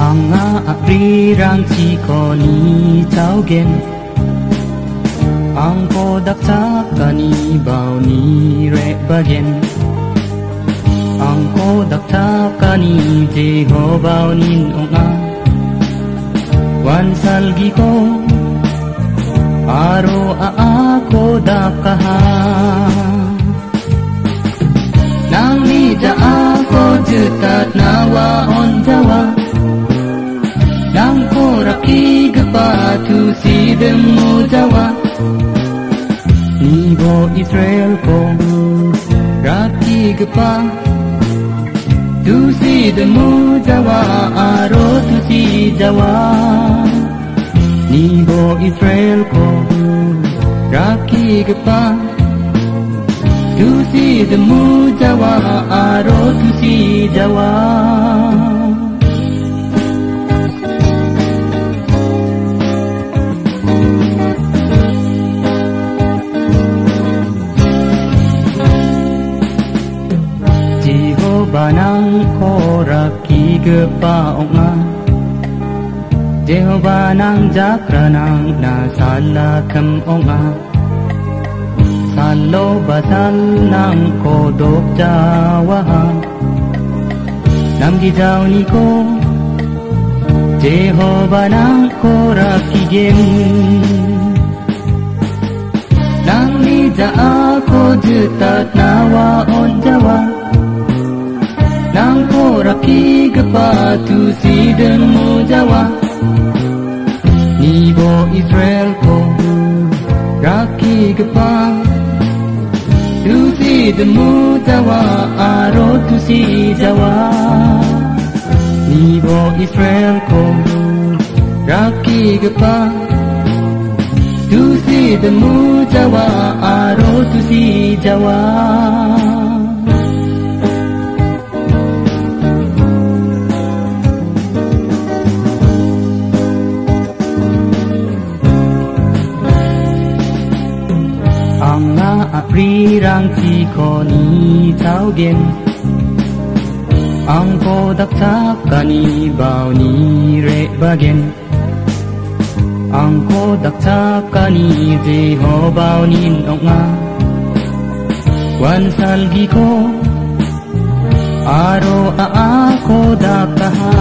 Anga aprirang chikoni chaugen Ang podak chakani bauni re bagen Ang podak chakani Jehovah nin onga Wan salgi ko aro ako dakaha Nang nija ako jutat nawa on jawa Nang koraki gepatu sidemu jawa Nibo Israel ko raki gepa Tu sidemu jawa aro tu si jawa Nibo Israel ko raki gepa Tu sidemu jawa aro tu si jawa Jehovah koraki gepaong nga Jehovah nang jakra nang nasala kamong nga Salo basal nang kodok jawa Namgi jaw ni ko Jehovah nang koraki gem Nang nija ako jutat nawa on jawa Nang koraki gepatu sidemu jawa Nibo Israel ko raki gepa Tu sidemu jawa aro tu si jawa Nibo Israel ko raki gepa Tu sidemu jawa aro tu si jawa Aprirang chikoni chaugen Ang podak chakani bauni re bagen Ang podak chakani Jehovah nin onga Wan salgi ko aro ako dakaha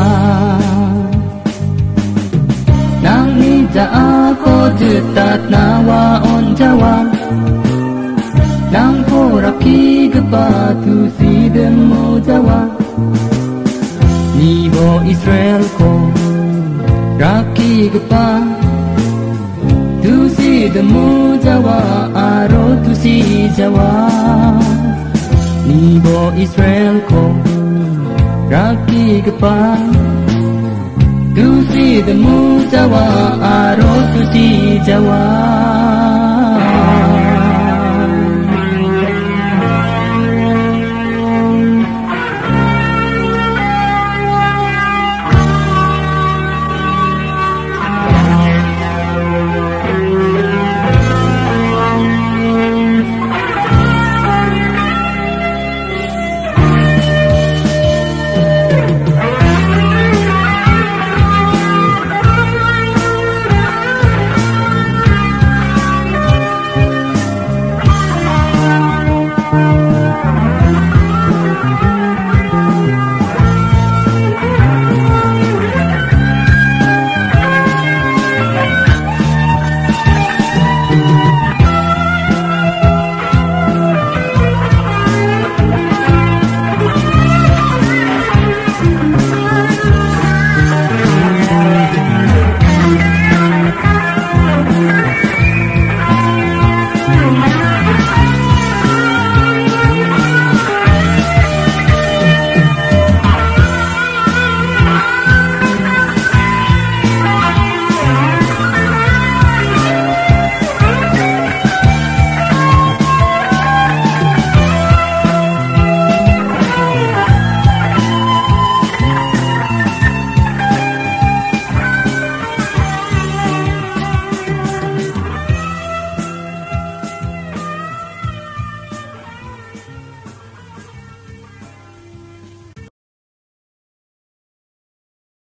Nang nija ako jutat nawa on jawa Nang koraki gepatu sidemu jawa Nibo Israel ko raki gepa Tu sidemu jawa aro tu si jawa Nibo Israel ko raki gepa Tu sidemu jawa aro tu si jawa